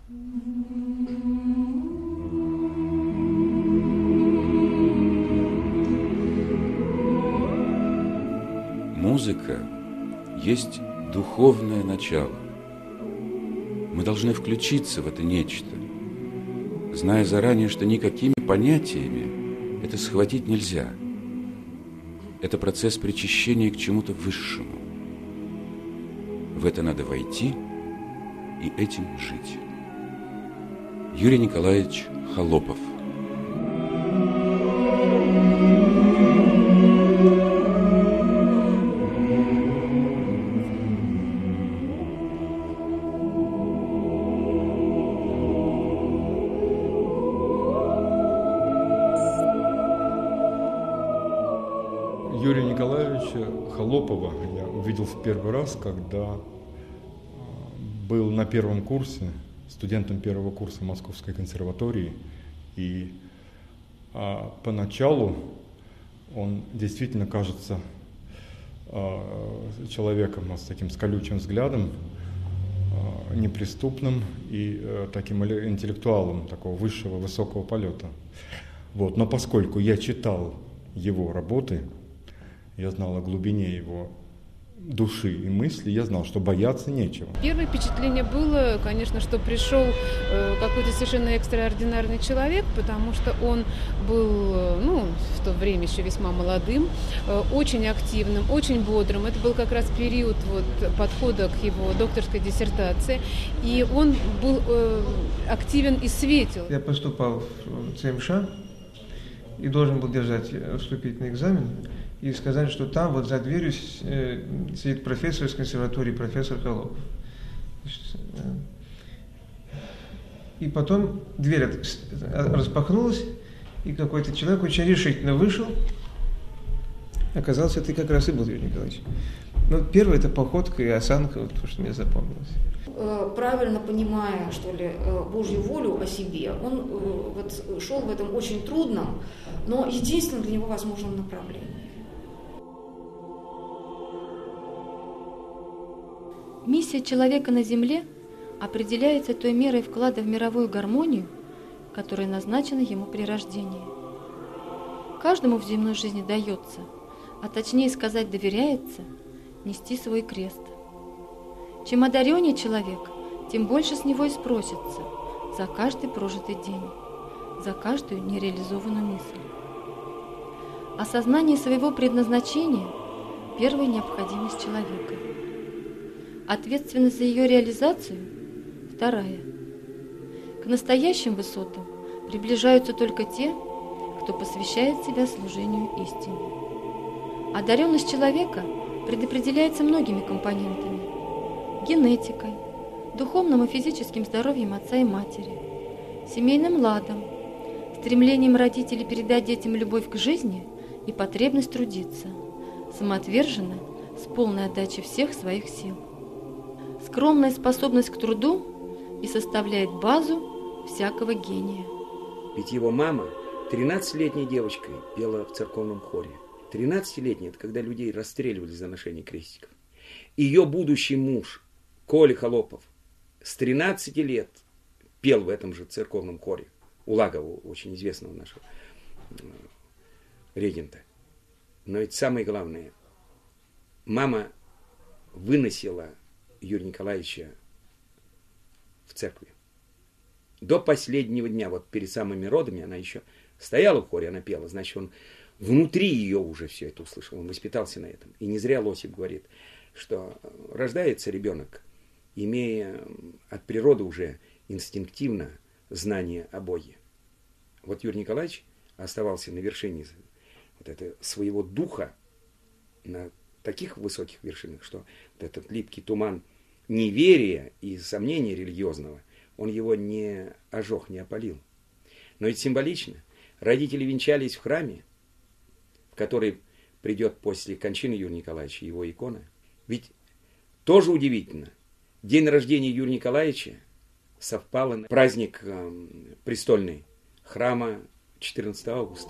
Музыка есть духовное начало. Мы должны включиться в это нечто, зная заранее, что никакими понятиями это схватить нельзя. Это процесс причащения к чему-то высшему. В это надо войти и этим жить. Юрий Николаевич Холопов. Юрия Николаевича Холопова я увидел в первый раз, когда был на первом курсе, студентом первого курса Московской консерватории. И поначалу он действительно кажется человеком с таким с колючим взглядом, неприступным и таким интеллектуалом такого высшего, высокого полета. Вот. Но поскольку я читал его работы, я знал о глубине его души и мысли, я знал, что бояться нечего. Первое впечатление было, конечно, что пришел какой-то совершенно экстраординарный человек, потому что он был, в то время еще весьма молодым, очень активным, очень бодрым. Это был как раз период подхода к его докторской диссертации, и он был активен и светил. Я поступал в ЦМШ и должен был держать вступительный экзамен. И сказали, что там за дверью сидит профессор из консерватории, профессор Холопов. И потом дверь распахнулась, и какой-то человек очень решительно вышел. Оказалось, это как раз и был Юрий Николаевич. Но первое — это походка и осанка, то, что мне запомнилось. Правильно понимая, что ли, Божью волю о себе, он шел в этом очень трудном, но единственном для него возможном направлении. Миссия человека на Земле определяется той мерой вклада в мировую гармонию, которая назначена ему при рождении. Каждому в земной жизни дается, а точнее сказать доверяется, нести свой крест. Чем одареннее человек, тем больше с него и спросится за каждый прожитый день, за каждую нереализованную мысль. Осознание своего предназначения – первая необходимость человека. Ответственность за ее реализацию – вторая. К настоящим высотам приближаются только те, кто посвящает себя служению истине. Одаренность человека предопределяется многими компонентами – генетикой, духовным и физическим здоровьем отца и матери, семейным ладом, стремлением родителей передать детям любовь к жизни и потребность трудиться, самоотверженно, с полной отдачей всех своих сил. Скромная способность к труду и составляет базу всякого гения. Ведь его мама 13-летней девочкой пела в церковном хоре. 13-летняя – это когда людей расстреливали за ношение крестиков. Ее будущий муж Коля Холопов с 13 лет пел в этом же церковном хоре. Улагова, очень известного нашего регента. Но ведь самое главное, мама выносила Юрия Николаевича в церкви. До последнего дня, перед самыми родами, она еще стояла в хоре, она пела, значит, он внутри ее уже все это услышал, он воспитался на этом. И не зря Лосев говорит, что рождается ребенок, имея от природы уже инстинктивно знание о Боге. Юрий Николаевич оставался на вершине своего духа, на таких высоких вершинах, что этот липкий туман неверия и сомнения религиозного, он его не ожег, не опалил. Но ведь символично, родители венчались в храме, в который придет после кончины Юрия Николаевича его икона. Ведь тоже удивительно, день рождения Юрия Николаевича совпало на праздник престольный храма 14 августа.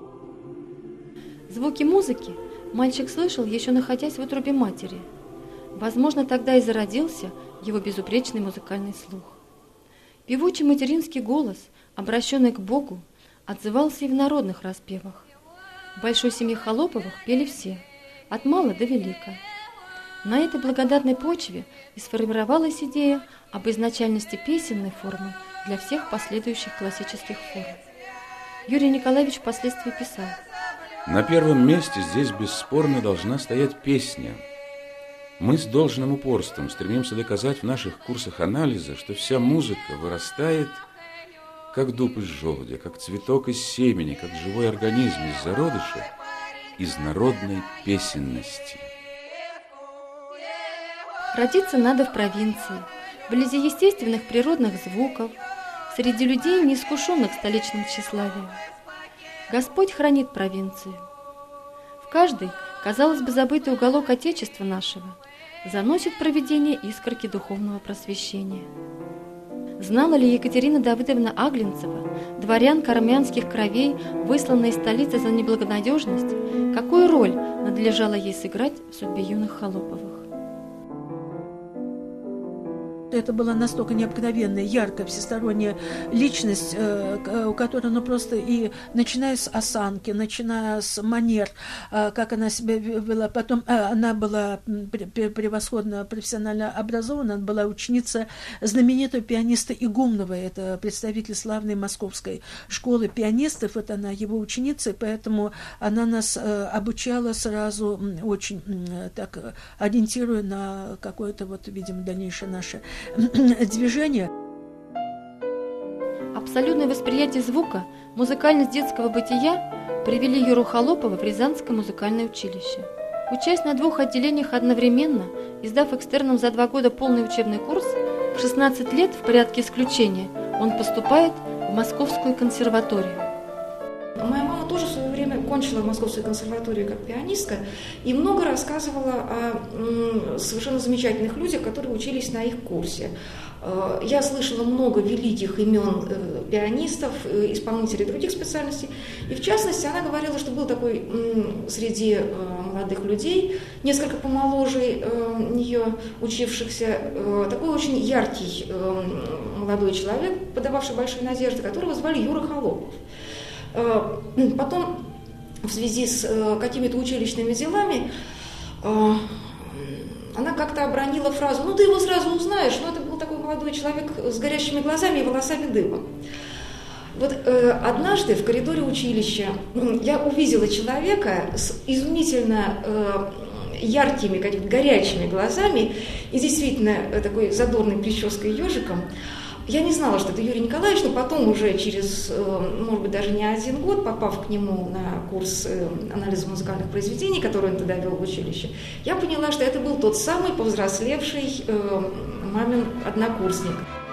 Звуки музыки мальчик слышал, еще находясь в утробе матери. Возможно, тогда и зародился его безупречный музыкальный слух. Певучий материнский голос, обращенный к Богу, отзывался и в народных распевах. В большой семье Холоповых пели все, от мала до велика. На этой благодатной почве и сформировалась идея об изначальности песенной формы для всех последующих классических форм. Юрий Николаевич впоследствии писал: «На первом месте здесь бесспорно должна стоять песня. Мы с должным упорством стремимся доказать в наших курсах анализа, что вся музыка вырастает, как дуб из желудя, как цветок из семени, как живой организм из зародыша, из народной песенности». Родиться надо в провинции, вблизи естественных природных звуков, среди людей, неискушенных столичным тщеславием. Господь хранит провинцию. В каждый, казалось бы, забытый уголок Отечества нашего заносит провидение искорки духовного просвещения. Знала ли Екатерина Давыдовна Аглинцева, дворянка армянских кровей, высланная из столицы за неблагонадежность, какую роль надлежало ей сыграть в судьбе юных Холоповых? Это была настолько необыкновенная, яркая, всесторонняя личность, у которой, просто и начиная с осанки, начиная с манер, как она себя вела. Потом она была превосходно профессионально образована, она была ученица знаменитого пианиста Игумнова, это представитель славной московской школы пианистов, это она его ученица, и поэтому она нас обучала сразу очень так, ориентируя на какое-то, видимо, дальнейшее наше движение. Абсолютное восприятие звука, музыкальность детского бытия привели Юру Холопова в Рязанское музыкальное училище. Учась на 2 отделениях одновременно, издав экстерном за 2 года полный учебный курс, в 16 лет в порядке исключения он поступает в Московскую консерваторию. Моя мама тоже в свое время кончила в Московской консерватории как пианистка и много рассказывала о совершенно замечательных людях, которые учились на их курсе. Я слышала много великих имен пианистов, исполнителей других специальностей. И в частности, она говорила, что был такой среди молодых людей, несколько помоложе нее учившихся, такой очень яркий молодой человек, подававший большие надежды, которого звали Юра Холопов. Потом, в связи с какими-то училищными делами, она как-то обронила фразу: «Ну, ты его сразу узнаешь», но это был такой молодой человек с горящими глазами и волосами дыбом. Однажды в коридоре училища я увидела человека с изумительно яркими, какими-то горячими глазами и действительно такой задорной прической и ежиком. Я не знала, что это Юрий Николаевич, но потом уже через, может быть, даже не 1 год, попав к нему на курс анализа музыкальных произведений, который он тогда вел в училище, я поняла, что это был тот самый повзрослевший мамин однокурсник.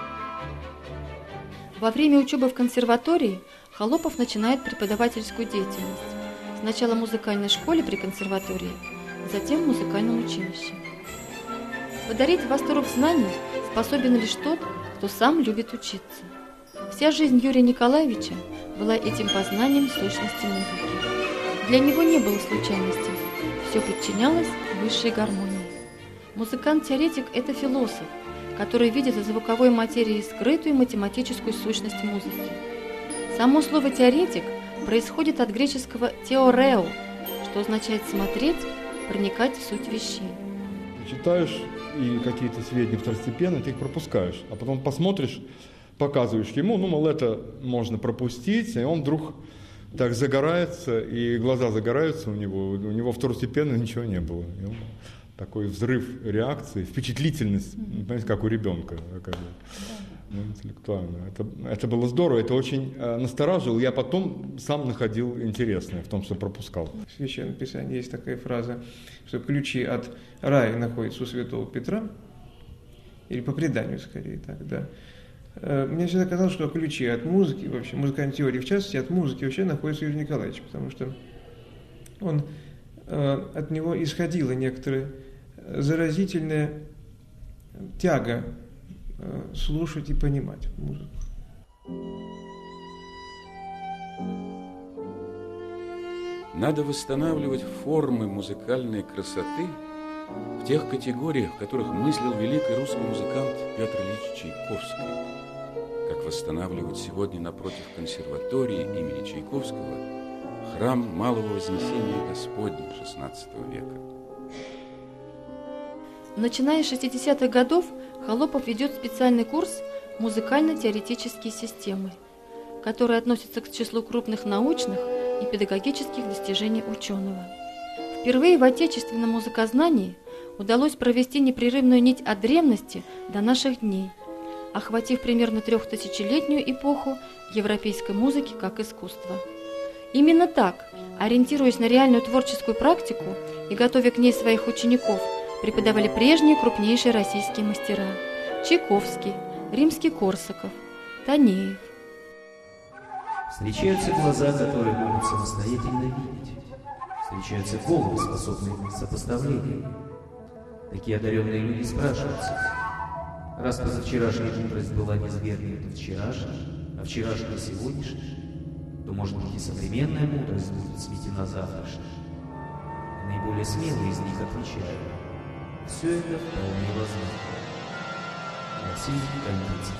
Во время учебы в консерватории Холопов начинает преподавательскую деятельность. Сначала в музыкальной школе при консерватории, затем в музыкальном училище. Подарить восторг знаний способен лишь тот, кто сам любит учиться. Вся жизнь Юрия Николаевича была этим познанием сущности музыки. Для него не было случайностей, все подчинялось высшей гармонии. Музыкант-теоретик – это философ, который видит в звуковой материи скрытую математическую сущность музыки. Само слово «теоретик» происходит от греческого «теорео», что означает «смотреть», «проникать в суть вещей». Читаешь, и какие-то сведения второстепенные, ты их пропускаешь, а потом посмотришь, показываешь ему, мол, это можно пропустить, и он вдруг так загорается, и глаза загораются у него второстепенно ничего не было. И он, такой взрыв реакции, впечатлительность, понимаете, как у ребенка, интеллектуально. Это было здорово, это очень настораживало. Я потом сам находил интересное в том, что пропускал. В Священном Писании есть такая фраза, что ключи от рая находятся у святого Петра, или по преданию скорее так, да. Мне всегда казалось, что ключи от музыки, вообще музыкальной теории, в частности, от музыки вообще находится у Юрия Николаевича, потому что от него исходила некоторая заразительная тяга слушать и понимать музыку. Надо восстанавливать формы музыкальной красоты в тех категориях, в которых мыслил великий русский музыкант Петр Ильич Чайковский. Как восстанавливать сегодня напротив консерватории имени Чайковского храм Малого Вознесения Господня XVI века. Начиная с 60-х годов Холопов ведет специальный курс «Музыкально-теоретические системы», который относится к числу крупных научных и педагогических достижений ученого. Впервые в отечественном музыкознании удалось провести непрерывную нить от древности до наших дней, охватив примерно 3000-летнюю эпоху европейской музыки как искусства. Именно так, ориентируясь на реальную творческую практику и готовя к ней своих учеников, преподавали прежние крупнейшие российские мастера – Чайковский, Римский-Корсаков, Танеев. Встречаются глаза, которые могут самостоятельно видеть. Встречаются головы, способные к сопоставлению. Такие одаренные люди спрашиваются: раз позавчерашняя мудрость была низвергнута вчерашней, а вчерашняя сегодняшней, то, может быть, и современная мудрость будет сметена завтрашней. И наиболее смелые из них отвечают: все это вполне возможно. Алексей Калининцев.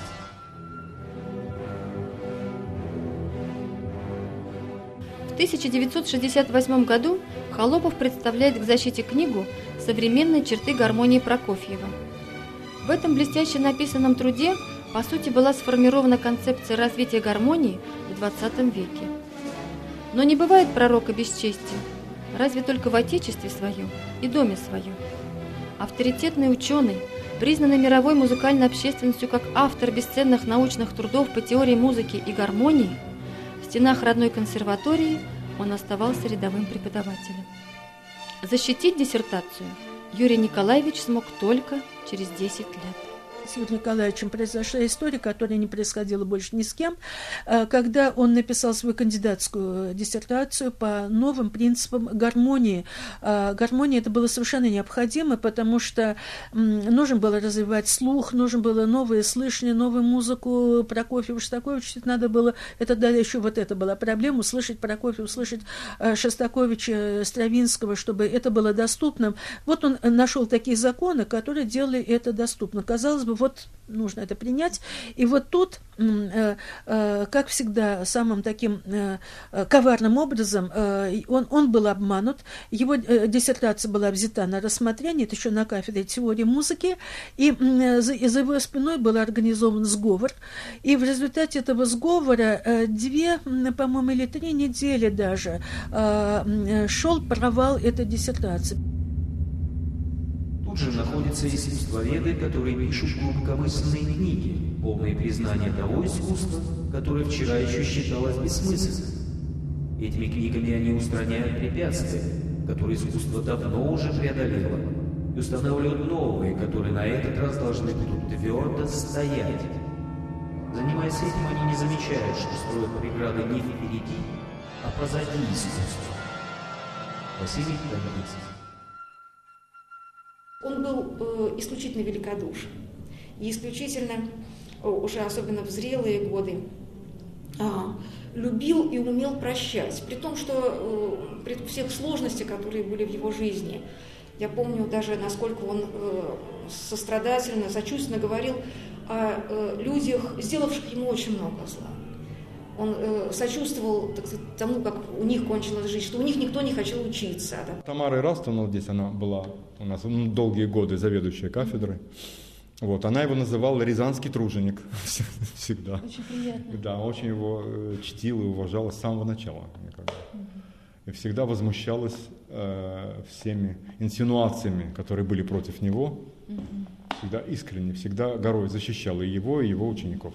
В 1968 году Холопов представляет к защите книгу «Современные черты гармонии Прокофьева». В этом блестяще написанном труде, по сути, была сформирована концепция развития гармонии в XX веке. Но не бывает пророка без чести, разве только в отечестве своем и доме своем. Авторитетный ученый, признанный мировой музыкальной общественностью как автор бесценных научных трудов по теории музыки и гармонии, в стенах родной консерватории он оставался рядовым преподавателем. Защитить диссертацию Юрий Николаевич смог только через 10 лет. С Юрием Николаевичем произошла история, которая не происходила больше ни с кем, когда он написал свою кандидатскую диссертацию по новым принципам гармонии. Гармония это было совершенно необходимо, потому что нужно было развивать слух, нужно было новое слышание, новую музыку Прокофьева, Шостаковича. Это была проблема, услышать Прокофьева, услышать Шостаковича, Стравинского, чтобы это было доступным. Вот он нашел такие законы, которые делали это доступно. Казалось бы, вот нужно это принять. И вот тут, как всегда, самым таким коварным образом он был обманут. Его диссертация была взята на рассмотрение, это еще на кафедре теории музыки, и за его спиной был организован сговор. И в результате этого сговора 2, по-моему, или 3 недели даже шел провал этой диссертации. Тут же находятся искусствоведы, которые пишут глубокомысленные книги, полные признания того искусства, которое вчера еще считалось бессмысленным. Этими книгами они устраняют препятствия, которые искусство давно уже преодолело, и устанавливают новые, которые на этот раз должны будут твердо стоять. Занимаясь этим, они не замечают, что строят преграды не впереди, а позади искусства. Василий Калининцев. Он был исключительно великодушен и исключительно, уже особенно в зрелые годы, любил и умел прощать, при том, что при всех сложностях, которые были в его жизни. Я помню даже, насколько он сострадательно, сочувственно говорил о людях, сделавших ему очень много зла. Он сочувствовал, так сказать, тому, как у них кончилась жизнь, что у них никто не хотел учиться. Да. Тамара Ирастовна, здесь она была у нас долгие годы заведующая кафедрой. Вот, она его называла «рязанский труженик» всегда. Очень приятно. Да, очень его чтила и уважала с самого начала. И всегда возмущалась всеми инсинуациями, которые были против него. Всегда искренне, всегда горой защищала и его учеников.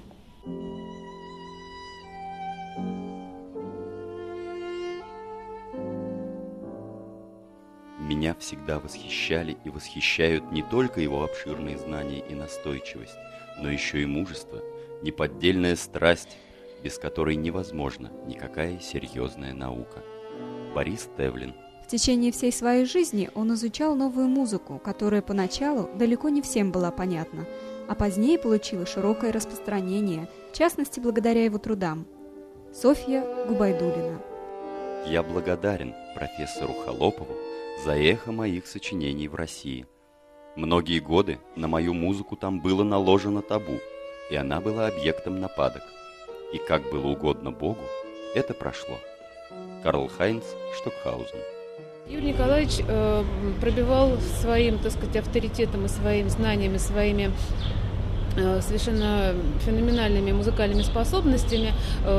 Меня всегда восхищали и восхищают не только его обширные знания и настойчивость, но еще и мужество, неподдельная страсть, без которой невозможна никакая серьезная наука. Борис Тевлин. В течение всей своей жизни он изучал новую музыку, которая поначалу далеко не всем была понятна, а позднее получила широкое распространение, в частности, благодаря его трудам. Софья Губайдуллина. Я благодарен профессору Холопову за эхо моих сочинений в России. Многие годы на мою музыку там было наложено табу, и она была объектом нападок. И как было угодно Богу, это прошло. Карл Хайнц Штокхаузен. Юрий Николаевич пробивал своим, так сказать, авторитетом и своими знаниями, своими совершенно феноменальными музыкальными способностями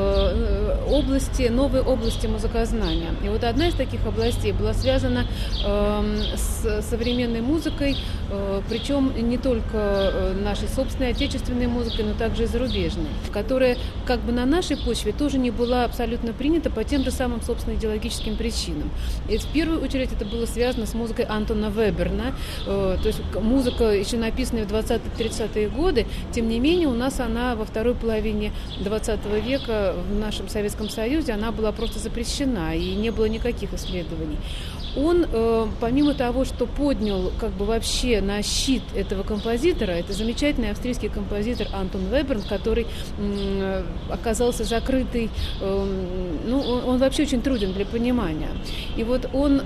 новые области музыкознания. И вот одна из таких областей была связана с современной музыкой, причем не только нашей собственной отечественной музыкой, но также и зарубежной, которая как бы на нашей почве тоже не была абсолютно принята по тем же самым, собственно, идеологическим причинам. И в первую очередь это было связано с музыкой Антона Веберна, то есть музыка, еще написанная в 20-30-е годы. Тем не менее, у нас она во второй половине 20 века в нашем Советском Союзе она была просто запрещена, и не было никаких исследований. Он, помимо того, что поднял как бы вообще на щит этого композитора, это замечательный австрийский композитор Антон Веберн, который оказался закрытый, он вообще очень труден для понимания. И вот он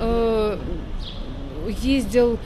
ездил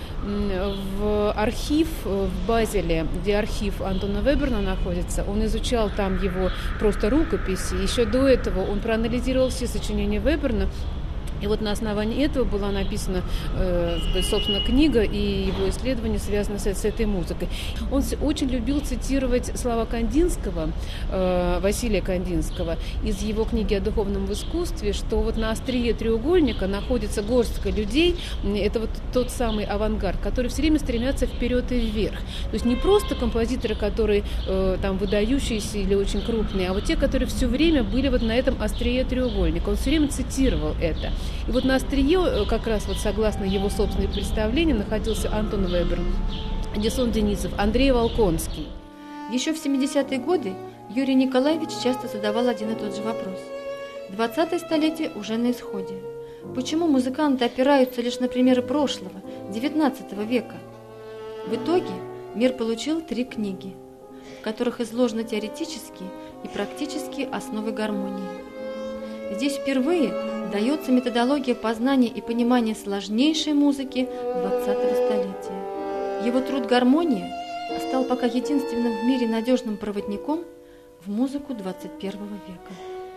в архив в Базеле, где архив Антона Веберна находится. Он изучал там его просто рукописи. Еще до этого он проанализировал все сочинения Веберна. И вот на основании этого была написана, собственно, книга, и его исследования связаны с этой музыкой. Он очень любил цитировать слова Кандинского, Василия Кандинского, из его книги о духовном искусстве, что вот на острие треугольника находится горстка людей, это вот тот самый авангард, который все время стремятся вперед и вверх. То есть не просто композиторы, которые там выдающиеся или очень крупные, а вот те, которые все время были вот на этом острие треугольника. Он все время цитировал это. И вот на острие, как раз вот согласно его собственным представлениям, находился Антон Веберн, Эдисон Денисов, Андрей Волконский. Еще в 70-е годы Юрий Николаевич часто задавал один и тот же вопрос. 20-е столетие уже на исходе. Почему музыканты опираются лишь на примеры прошлого, 19 века? В итоге мир получил 3 книги, в которых изложены теоретические и практические основы гармонии. Здесь впервые дается методология познания и понимания сложнейшей музыки 20-го столетия. Его труд «Гармония» стал пока единственным в мире надежным проводником в музыку 21 века.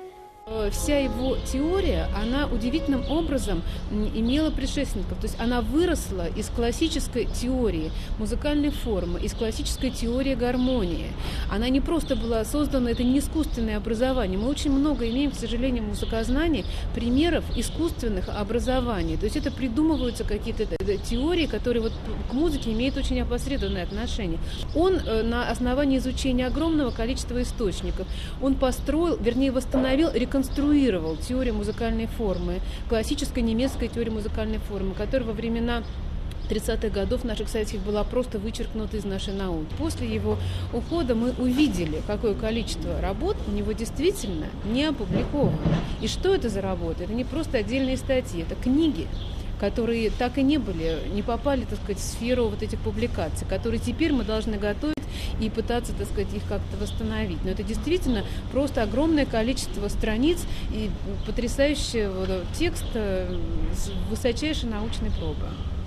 Вся его теория, она удивительным образом имела предшественников. То есть она выросла из классической теории музыкальной формы, из классической теории гармонии. Она не просто была создана, это не искусственное образование. Мы очень много имеем, к сожалению, в музыкознании примеров искусственных образований. То есть это придумываются какие-то теории, которые вот к музыке имеют очень опосредованное отношение. Он на основании изучения огромного количества источников, он построил, вернее, восстановил, реконструировал теорию музыкальной формы, классической немецкой теории музыкальной формы, которая во времена 30-х годов наших советских была просто вычеркнута из нашей науки. После его ухода мы увидели, какое количество работ у него действительно не опубликовано. И что это за работы? Это не просто отдельные статьи, это книги, которые так и не попали, так сказать, в сферу вот этих публикаций, которые теперь мы должны готовить и пытаться, так сказать, их как-то восстановить. Но это действительно просто огромное количество страниц и потрясающий текст с высочайшей научной пробой.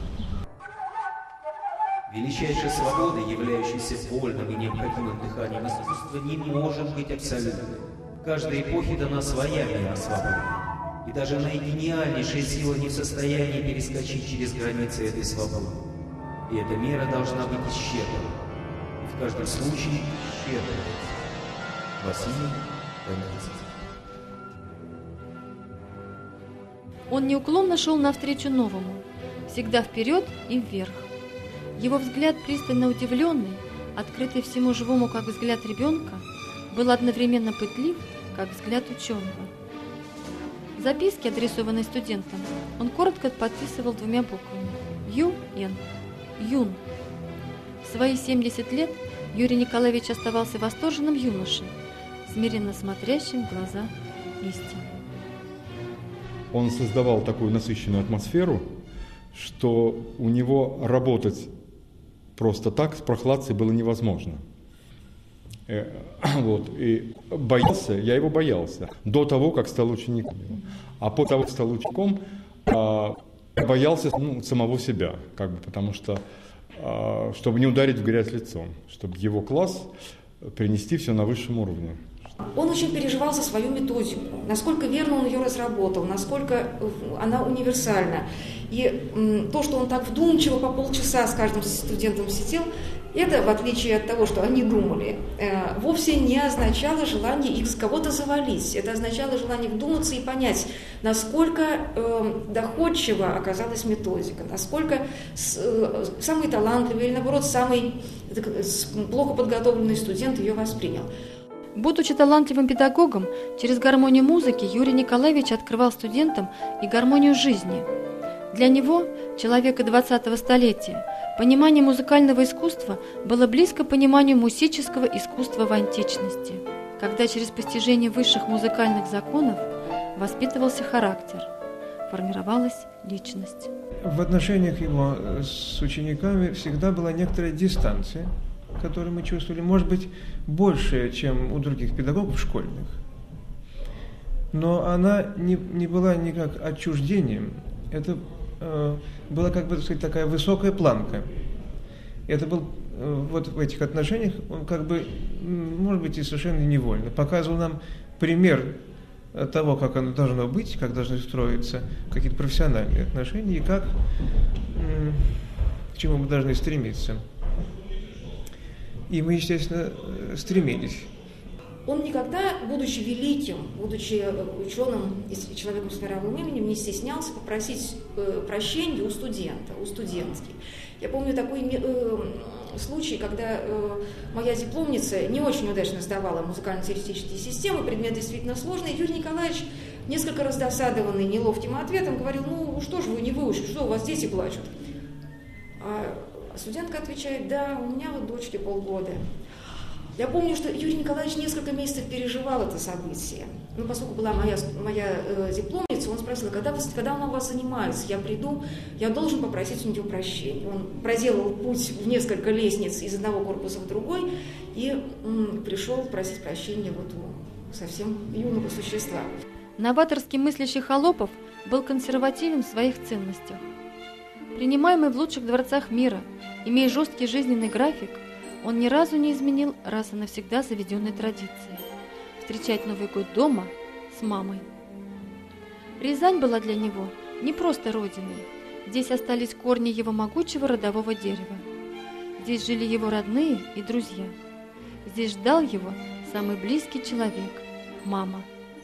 Величайшей свободой, являющейся вольным и необходимым дыханием искусства, не может быть абсолютной. Каждой эпохе дана своя мера свободы. И даже наигениальнейшая сила не в состоянии перескочить через границы этой свободы. И эта мера должна быть исчерпана. И в каждом случае исчерпана. Василий Кандинский. Он неуклонно шел навстречу новому, всегда вперед и вверх. Его взгляд, пристально удивленный, открытый всему живому, как взгляд ребенка, был одновременно пытлив, как взгляд ученого. Записки, адресованные студентам, он коротко подписывал 2 буквами «Ю-Н» – «Юн». В свои 70 лет Юрий Николаевич оставался восторженным юношей, смиренно смотрящим в глаза истины. Он создавал такую насыщенную атмосферу, что у него работать просто так с прохладцей было невозможно. И я его боялся до того, как стал учеником. А после того, как стал учеником, Я боялся самого себя, потому что, чтобы не ударить в грязь лицом, чтобы его класс принести все на высшем уровне. Он очень переживал за свою методику, насколько верно он ее разработал, насколько она универсальна. И то, что он так вдумчиво по полчаса с каждым студентом сидел, это, в отличие от того, что они думали, вовсе не означало желание их с кого-то завалить. Это означало желание вдуматься и понять, насколько доходчива оказалась методика, насколько самый талантливый или, наоборот, самый плохо подготовленный студент ее воспринял. Будучи талантливым педагогом, через гармонию музыки Юрий Николаевич открывал студентам и гармонию жизни. Для него, человека 20-го столетия, понимание музыкального искусства было близко пониманию мусического искусства в античности, когда через постижение высших музыкальных законов воспитывался характер, формировалась личность. В отношениях его с учениками всегда была некоторая дистанция, которую мы чувствовали, может быть, больше, чем у других педагогов школьных. Но она не была никак отчуждением. Это была, такая высокая планка. Это был вот в этих отношениях, он может быть, и совершенно невольно показывал нам пример того, как оно должно быть, как должны строиться какие-то профессиональные отношения и к чему мы должны стремиться. И мы, естественно, стремились. Он никогда, будучи великим, будучи ученым и человеком с мировым именем, не стеснялся попросить прощения у студентки. Я помню такой случай, когда моя дипломница не очень удачно сдавала музыкально-теоретические системы, предмет действительно сложный. Юрий Николаевич, несколько раздосадованный неловким ответом, говорил: что же вы не выучили, что у вас дети плачут? А студентка отвечает: да, у меня дочке полгода. Я помню, что Юрий Николаевич несколько месяцев переживал это событие. Поскольку была моя дипломница, он спросил: когда она у вас занимается, я приду, я должен попросить у нее прощения. Он проделал путь в несколько лестниц из одного корпуса в другой и пришел просить прощения у совсем юного существа. Новаторский мыслящий Холопов был консервативен в своих ценностях. Принимаемый в лучших дворцах мира, имея жесткий жизненный график, он ни разу не изменил раз и навсегда заведенной традиции – встречать Новый год дома с мамой. Рязань была для него не просто родиной. Здесь остались корни его могучего родового дерева. Здесь жили его родные и друзья. Здесь ждал его самый близкий человек – мама.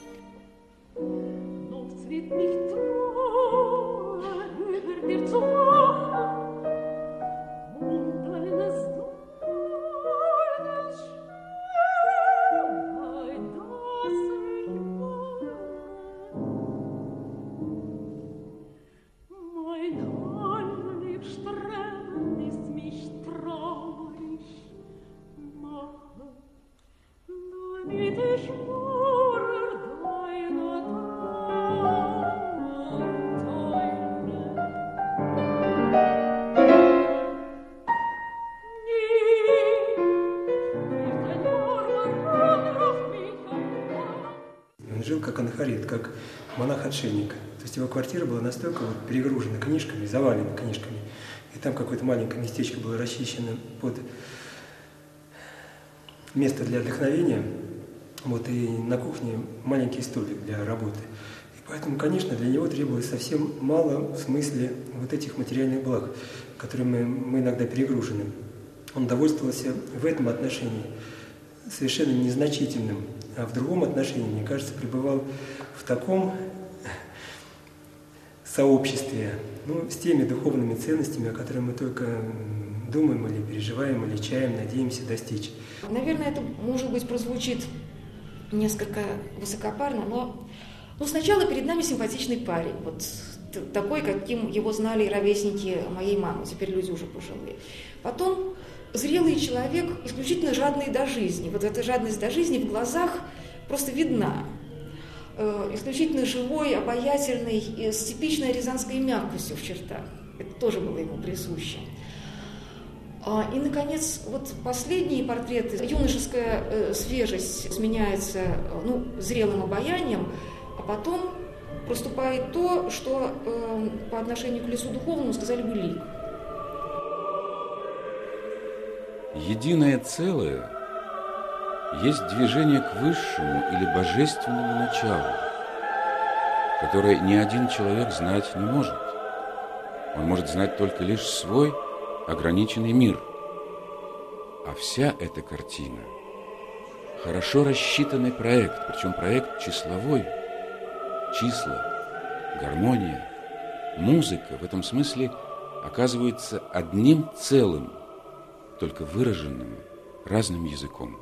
Как анахарит, как монах-отшельник. То есть его квартира была настолько перегружена книжками, завалена книжками. И там какое-то маленькое местечко было расчищено под место для отдохновения. И на кухне маленький столик для работы. И поэтому, конечно, для него требовалось совсем мало в смысле этих материальных благ, которыми мы иногда перегружены. Он довольствовался в этом отношении совершенно незначительным. А в другом отношении, мне кажется, пребывал в таком сообществе, с теми духовными ценностями, о которых мы только думаем или переживаем, или чаем, надеемся достичь. Наверное, это, может быть, прозвучит несколько высокопарно, но сначала перед нами симпатичный парень, такой, каким его знали и ровесники моей мамы, теперь люди уже пожилые. Потом зрелый человек, исключительно жадный до жизни. Эта жадность до жизни в глазах просто видна. Исключительно живой, обаятельный, с типичной рязанской мягкостью в чертах. Это тоже было ему присуще. И, наконец, последние портреты. Юношеская свежесть сменяется зрелым обаянием, а потом проступает то, что по отношению к лицу духовному сказали бы лик. Единое целое есть движение к высшему или божественному началу, которое ни один человек знать не может. Он может знать только лишь свой ограниченный мир. А вся эта картина – хорошо рассчитанный проект, причем проект числовой. Числа, гармония, музыка в этом смысле оказываются одним целым, только выраженным разным языком.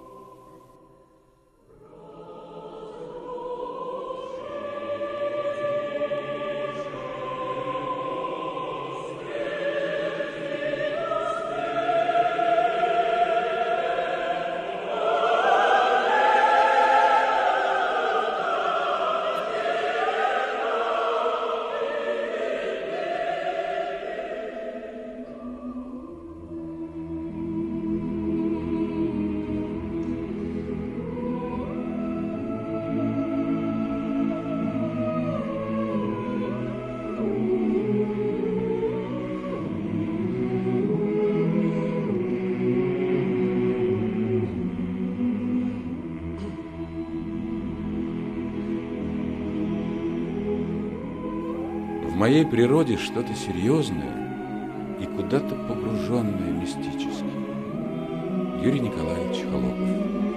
В моей природе что-то серьезное и куда-то погруженное мистически. Юрий Николаевич Холопов.